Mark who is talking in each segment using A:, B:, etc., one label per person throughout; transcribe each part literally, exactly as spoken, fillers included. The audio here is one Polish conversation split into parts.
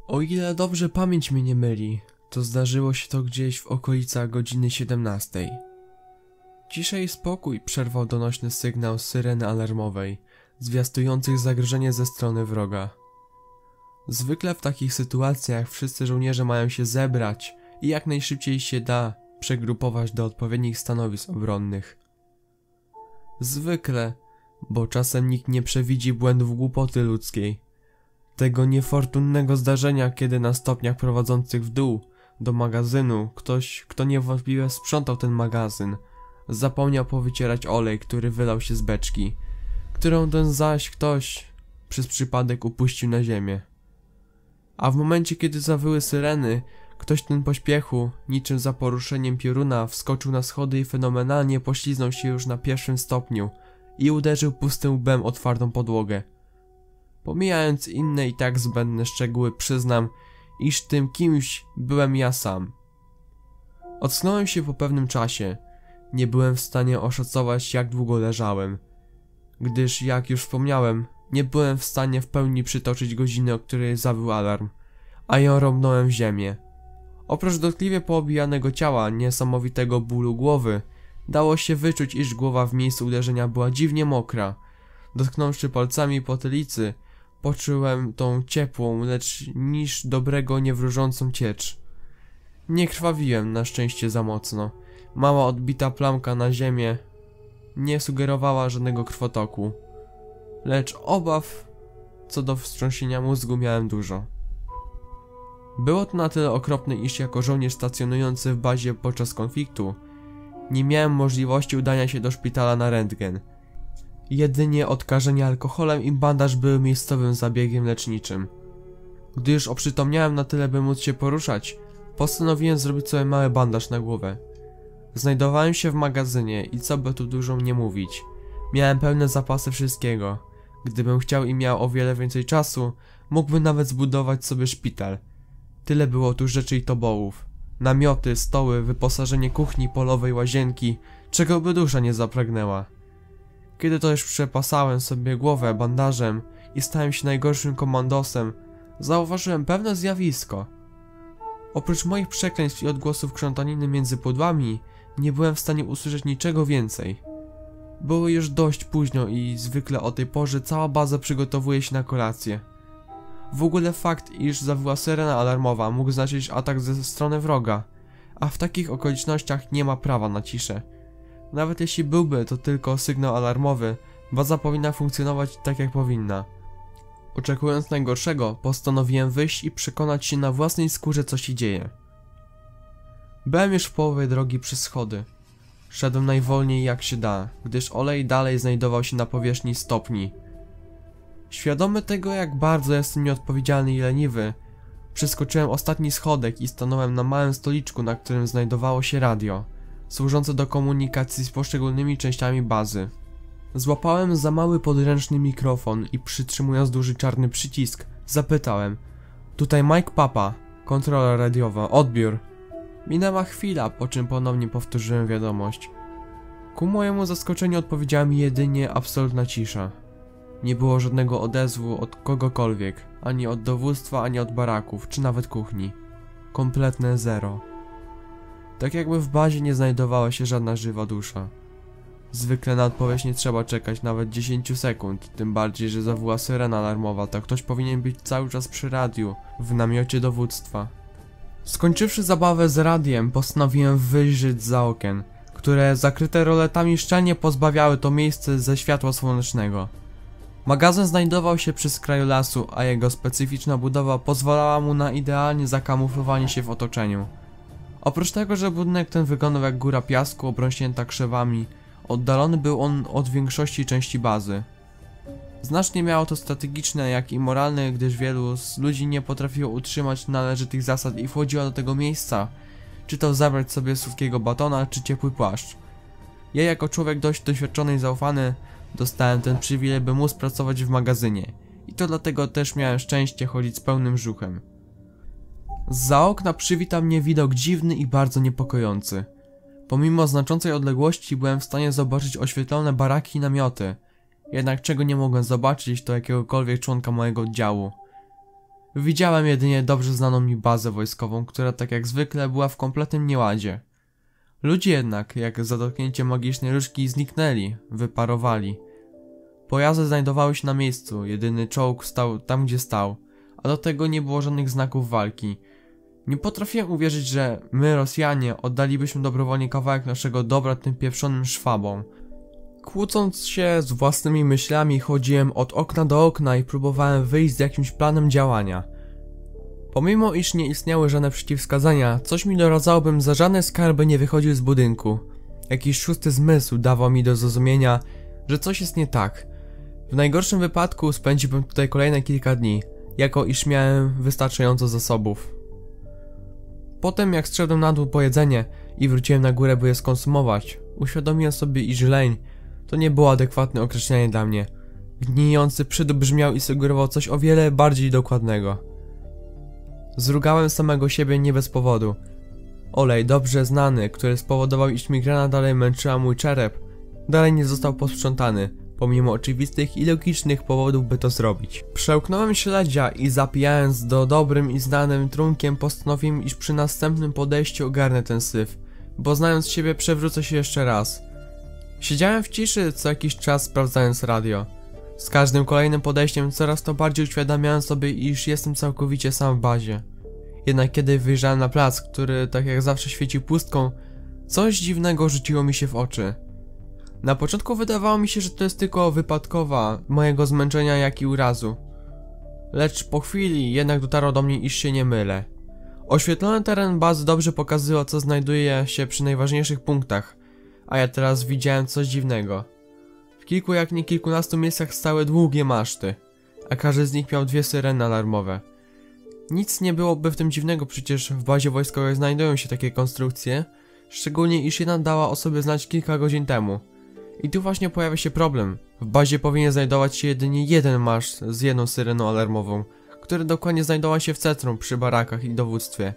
A: O ile dobrze pamięć mnie nie myli, to zdarzyło się to gdzieś w okolicach godziny siedemnastej. Ciszę i spokój przerwał donośny sygnał syreny alarmowej, zwiastujących zagrożenie ze strony wroga. Zwykle w takich sytuacjach wszyscy żołnierze mają się zebrać i jak najszybciej się da przegrupować do odpowiednich stanowisk obronnych. Zwykle, bo czasem nikt nie przewidzi błędów głupoty ludzkiej. Tego niefortunnego zdarzenia, kiedy na stopniach prowadzących w dół do magazynu ktoś, kto niewątpliwie sprzątał ten magazyn, zapomniał powycierać olej, który wylał się z beczki, którą ten zaś ktoś przez przypadek upuścił na ziemię. A w momencie, kiedy zawyły syreny, ktoś ten pośpiechu, niczym za poruszeniem pioruna, wskoczył na schody i fenomenalnie pośliznął się już na pierwszym stopniu i uderzył pustym łbem o twardą podłogę. Pomijając inne i tak zbędne szczegóły, przyznam, iż tym kimś byłem ja sam. Ocknąłem się po pewnym czasie. Nie byłem w stanie oszacować, jak długo leżałem, gdyż, jak już wspomniałem, nie byłem w stanie w pełni przytoczyć godziny, o której zawył alarm, a ją rąbnąłem w ziemię. Oprócz dotkliwie poobijanego ciała, niesamowitego bólu głowy, dało się wyczuć, iż głowa w miejscu uderzenia była dziwnie mokra. Dotknąwszy palcami potylicy, poczułem tą ciepłą, lecz niż dobrego niewróżącą ciecz. Nie krwawiłem na szczęście za mocno. Mała odbita plamka na ziemię nie sugerowała żadnego krwotoku, lecz obaw co do wstrząsienia mózgu miałem dużo. Było to na tyle okropne, iż jako żołnierz stacjonujący w bazie podczas konfliktu nie miałem możliwości udania się do szpitala na rentgen. Jedynie odkażenie alkoholem i bandaż były miejscowym zabiegiem leczniczym. Gdy już oprzytomniałem na tyle, by móc się poruszać, postanowiłem zrobić sobie mały bandaż na głowę. Znajdowałem się w magazynie i co by tu dużo nie mówić, miałem pełne zapasy wszystkiego. Gdybym chciał i miał o wiele więcej czasu, mógłbym nawet zbudować sobie szpital. Tyle było tu rzeczy i tobołów. Namioty, stoły, wyposażenie kuchni, polowej, łazienki, czego by dusza nie zapragnęła. Kiedy to już przepasałem sobie głowę bandażem i stałem się najgorszym komandosem, zauważyłem pewne zjawisko. Oprócz moich przekleństw i odgłosów krzątaniny między pudłami, nie byłem w stanie usłyszeć niczego więcej. Było już dość późno i zwykle o tej porze cała baza przygotowuje się na kolację. W ogóle fakt, iż zawyła syrena alarmowa, mógł znaczyć atak ze strony wroga, a w takich okolicznościach nie ma prawa na ciszę. Nawet jeśli byłby to tylko sygnał alarmowy, baza powinna funkcjonować tak jak powinna. Oczekując najgorszego, postanowiłem wyjść i przekonać się na własnej skórze, co się dzieje. Byłem już w połowie drogi przez schody. Szedłem najwolniej jak się da, gdyż olej dalej znajdował się na powierzchni stopni. Świadomy tego, jak bardzo jestem nieodpowiedzialny i leniwy, przeskoczyłem ostatni schodek i stanąłem na małym stoliczku, na którym znajdowało się radio, służące do komunikacji z poszczególnymi częściami bazy. Złapałem za mały podręczny mikrofon i przytrzymując duży czarny przycisk, zapytałem: tutaj Mike Papa, kontrola radiowa, odbiór. Minęła chwila, po czym ponownie powtórzyłem wiadomość. Ku mojemu zaskoczeniu odpowiedziała mi jedynie absolutna cisza. Nie było żadnego odezwu od kogokolwiek, ani od dowództwa, ani od baraków, czy nawet kuchni. Kompletne zero. Tak jakby w bazie nie znajdowała się żadna żywa dusza. Zwykle na odpowiedź nie trzeba czekać nawet dziesięć sekund, tym bardziej, że zawyła syrena alarmowa, to ktoś powinien być cały czas przy radiu, w namiocie dowództwa. Skończywszy zabawę z radiem, postanowiłem wyjrzeć za okien, które zakryte roletami szczelnie pozbawiały to miejsce ze światła słonecznego. Magazyn znajdował się przy skraju lasu, a jego specyficzna budowa pozwalała mu na idealnie zakamuflowanie się w otoczeniu. Oprócz tego, że budynek ten wyglądał jak góra piasku obrośnięta krzewami, oddalony był on od większości części bazy. Znacznie miało to strategiczne, jak i moralne, gdyż wielu z ludzi nie potrafiło utrzymać należytych zasad i wchodziło do tego miejsca, czy to zabrać sobie słodkiego batona, czy ciepły płaszcz. Ja, jako człowiek dość doświadczony i zaufany, dostałem ten przywilej, by móc pracować w magazynie i to dlatego też miałem szczęście chodzić z pełnym brzuchem. Zza okna przywitał mnie widok dziwny i bardzo niepokojący. Pomimo znaczącej odległości byłem w stanie zobaczyć oświetlone baraki i namioty, jednak czego nie mogłem zobaczyć to jakiegokolwiek członka mojego oddziału. Widziałem jedynie dobrze znaną mi bazę wojskową, która tak jak zwykle była w kompletnym nieładzie. Ludzie jednak, jak za dotknięciem magicznej różdżki, zniknęli, wyparowali. Pojazdy znajdowały się na miejscu, jedyny czołg stał tam, gdzie stał, a do tego nie było żadnych znaków walki. Nie potrafiłem uwierzyć, że my, Rosjanie, oddalibyśmy dobrowolnie kawałek naszego dobra tym pieprzonym Szwabom. Kłócąc się z własnymi myślami, chodziłem od okna do okna i próbowałem wyjść z jakimś planem działania. Pomimo iż nie istniały żadne przeciwwskazania, coś mi doradzało, bym za żadne skarby nie wychodził z budynku. Jakiś szósty zmysł dawał mi do zrozumienia, że coś jest nie tak. W najgorszym wypadku spędziłbym tutaj kolejne kilka dni, jako iż miałem wystarczająco zasobów. Potem jak zszedłem na dół po jedzenie i wróciłem na górę, by je skonsumować, uświadomiłem sobie, iż leń to nie było adekwatne określenie dla mnie. Gnijący przydół brzmiał i sugerował coś o wiele bardziej dokładnego. Zrugałem samego siebie nie bez powodu. Olej dobrze znany, który spowodował, iż migrena dalej męczyła mój czerep, dalej nie został posprzątany, pomimo oczywistych i logicznych powodów, by to zrobić. Przełknąłem śledzia i zapijając do dobrym i znanym trunkiem, postanowiłem, iż przy następnym podejściu ogarnę ten syf, bo znając siebie przewrócę się jeszcze raz. Siedziałem w ciszy co jakiś czas, sprawdzając radio. Z każdym kolejnym podejściem coraz to bardziej uświadamiałem sobie, iż jestem całkowicie sam w bazie. Jednak kiedy wyjrzałem na plac, który tak jak zawsze świecił pustką, coś dziwnego rzuciło mi się w oczy. Na początku wydawało mi się, że to jest tylko wypadkowa mojego zmęczenia, jak i urazu. Lecz po chwili jednak dotarło do mnie, iż się nie mylę. Oświetlony teren bazy dobrze pokazywał, co znajduje się przy najważniejszych punktach, a ja teraz widziałem coś dziwnego. W kilku jak nie kilkunastu miejscach stały długie maszty, a każdy z nich miał dwie syreny alarmowe. Nic nie byłoby w tym dziwnego, przecież w bazie wojskowej znajdują się takie konstrukcje, szczególnie iż jedna dała o sobie znać kilka godzin temu. I tu właśnie pojawia się problem. W bazie powinien znajdować się jedynie jeden maszt z jedną syreną alarmową, który dokładnie znajdował się w centrum, przy barakach i dowództwie.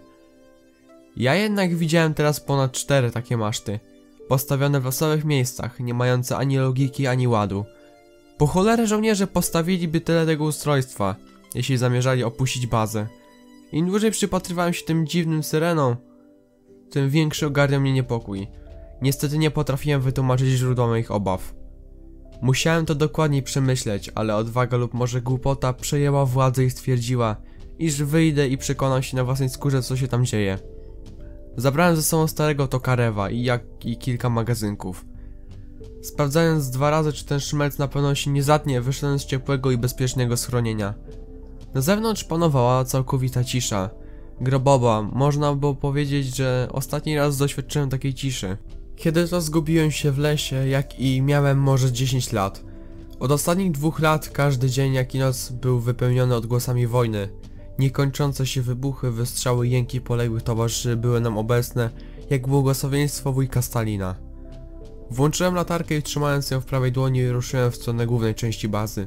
A: Ja jednak widziałem teraz ponad cztery takie maszty, postawione w losowych miejscach, nie mające ani logiki, ani ładu. Po cholerę żołnierze postawiliby tyle tego ustrojstwa, jeśli zamierzali opuścić bazę. Im dłużej przypatrywałem się tym dziwnym syrenom, tym większy ogarniał mnie niepokój. Niestety nie potrafiłem wytłumaczyć źródła moich obaw. Musiałem to dokładniej przemyśleć, ale odwaga lub może głupota przejęła władzę i stwierdziła, iż wyjdę i przekonam się na własnej skórze, co się tam dzieje. Zabrałem ze sobą starego Tokarewa i jak i kilka magazynków. Sprawdzając dwa razy, czy ten szmelc na pewno się nie zatnie, wyszedłem z ciepłego i bezpiecznego schronienia. Na zewnątrz panowała całkowita cisza. Grobowa, można było powiedzieć, że ostatni raz doświadczyłem takiej ciszy. Kiedy to zgubiłem się w lesie, jak i miałem może dziesięć lat. Od ostatnich dwóch lat każdy dzień jak i noc był wypełniony odgłosami wojny. Niekończące się wybuchy, wystrzały, jęki poległych towarzyszy były nam obecne, jak błogosławieństwo wujka Stalina. Włączyłem latarkę i trzymając ją w prawej dłoni ruszyłem w stronę głównej części bazy.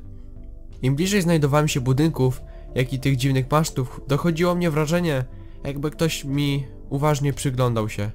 A: Im bliżej znajdowałem się budynków, jak i tych dziwnych masztów, dochodziło mnie wrażenie, jakby ktoś mi uważnie przyglądał się.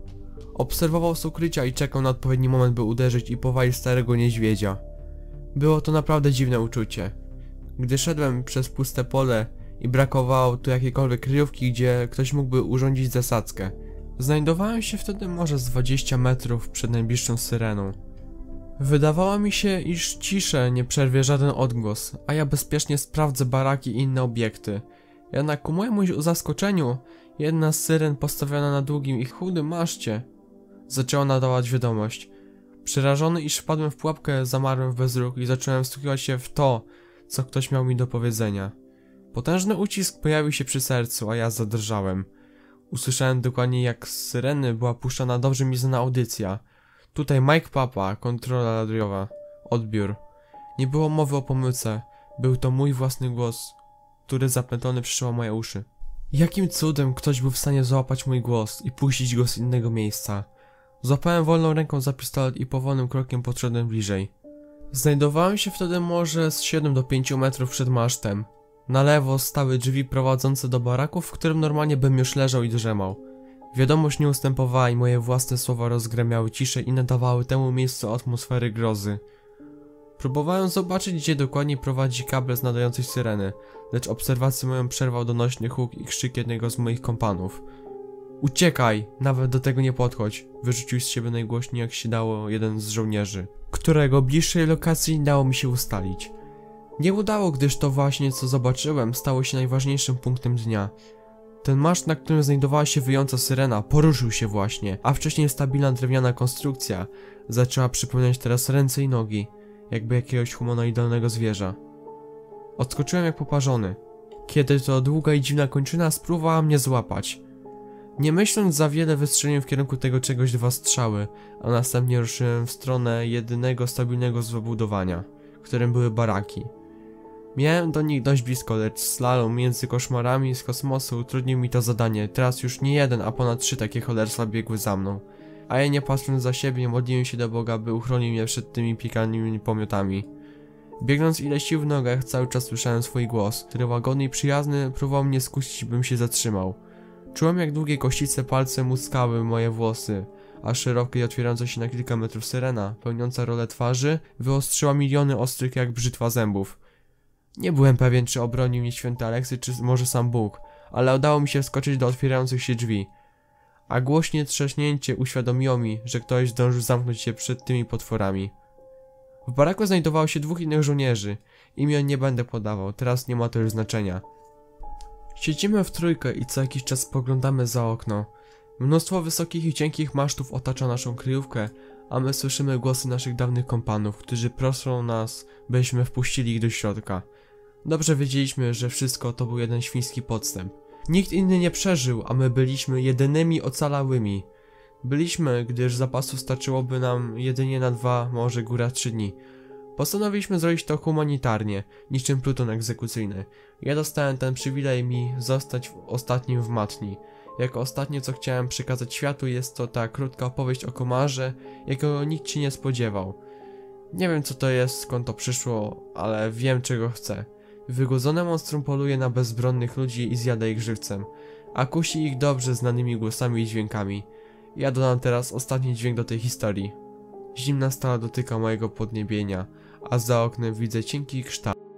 A: Obserwował z ukrycia i czekał na odpowiedni moment, by uderzyć i powalić starego niedźwiedzia. Było to naprawdę dziwne uczucie. Gdy szedłem przez puste pole i brakowało tu jakiejkolwiek kryjówki, gdzie ktoś mógłby urządzić zasadzkę, znajdowałem się wtedy może z dwadzieścia metrów przed najbliższą syreną. Wydawało mi się, iż ciszę nie przerwie żaden odgłos, a ja bezpiecznie sprawdzę baraki i inne obiekty. Jednak ku mojemu zaskoczeniu, jedna z syren postawiona na długim i chudym maszcie zaczęła nadawać wiadomość. Przerażony, iż wpadłem w pułapkę, zamarłem w bezruch i zacząłem wsłuchiwać się w to, co ktoś miał mi do powiedzenia. Potężny ucisk pojawił się przy sercu, a ja zadrżałem. Usłyszałem dokładnie, jak z syreny była puszczana dobrze mi znana audycja. Tutaj Mike Papa, kontrola radiowa. Odbiór. Nie było mowy o pomyłce. Był to mój własny głos, który zaplętony przyszło moje uszy. Jakim cudem ktoś był w stanie złapać mój głos i puścić go z innego miejsca? Złapałem wolną ręką za pistolet i powolnym krokiem podszedłem bliżej. Znajdowałem się wtedy może z siedmiu do pięciu metrów przed masztem. Na lewo stały drzwi prowadzące do baraku, w którym normalnie bym już leżał i drzemał. Wiadomość nie ustępowała i moje własne słowa rozgremiały ciszę i nadawały temu miejscu atmosfery grozy. Próbowałem zobaczyć, gdzie dokładnie prowadzi kabel z nadającej syreny, lecz obserwację moją przerwał donośny huk i krzyk jednego z moich kompanów. Uciekaj! Nawet do tego nie podchodź! Wyrzucił z siebie najgłośniej jak się dało jeden z żołnierzy, którego bliższej lokacji nie dało mi się ustalić. Nie udało, gdyż to właśnie co zobaczyłem stało się najważniejszym punktem dnia. Ten maszt, na którym znajdowała się wyjąca syrena, poruszył się właśnie, a wcześniej stabilna drewniana konstrukcja zaczęła przypominać teraz ręce i nogi, jakby jakiegoś humanoidalnego zwierza. Odskoczyłem jak poparzony, kiedy to długa i dziwna kończyna spróbowała mnie złapać. Nie myśląc za wiele wystrzeliłem w kierunku tego czegoś dwa strzały, a następnie ruszyłem w stronę jedynego stabilnego zabudowania, którym były baraki. Miałem do nich dość blisko, lecz slalom między koszmarami z kosmosu utrudnił mi to zadanie. Teraz już nie jeden, a ponad trzy takie cholerstwa biegły za mną. A ja, nie patrząc za siebie, modliłem się do Boga, by uchronił mnie przed tymi piekielnymi pomiotami. Biegnąc ile sił w nogach, cały czas słyszałem swój głos, który łagodny i przyjazny próbował mnie skusić, bym się zatrzymał. Czułem, jak długie kościste palce muskały moje włosy, a szeroka i otwierająca się na kilka metrów syrena, pełniąca rolę twarzy, wyostrzyła miliony ostrych jak brzytwa zębów. Nie byłem pewien, czy obronił mnie święty Aleksy, czy może sam Bóg, ale udało mi się wskoczyć do otwierających się drzwi. A głośne trzaśnięcie uświadomiło mi, że ktoś zdążył zamknąć się przed tymi potworami. W baraku znajdowało się dwóch innych żołnierzy. Imion nie będę podawał, teraz nie ma to już znaczenia. Siedzimy w trójkę i co jakiś czas spoglądamy za okno. Mnóstwo wysokich i cienkich masztów otacza naszą kryjówkę, a my słyszymy głosy naszych dawnych kompanów, którzy proszą nas, byśmy wpuścili ich do środka. Dobrze wiedzieliśmy, że wszystko to był jeden świński podstęp. Nikt inny nie przeżył, a my byliśmy jedynymi ocalałymi. Byliśmy, gdyż zapasu starczyłoby nam jedynie na dwa, może góra trzy dni. Postanowiliśmy zrobić to humanitarnie, niczym pluton egzekucyjny. Ja dostałem ten przywilej mi zostać w ostatnim w matni. Jako ostatnie, co chciałem przekazać światu, jest to ta krótka opowieść o komarze, jakiego nikt się nie spodziewał. Nie wiem, co to jest, skąd to przyszło, ale wiem, czego chcę. Wygłodzone monstrum poluje na bezbronnych ludzi i zjada ich żywcem, a kusi ich dobrze znanymi głosami i dźwiękami. Ja dodam teraz ostatni dźwięk do tej historii. Zimna stala dotyka mojego podniebienia, a za oknem widzę cienki kształt.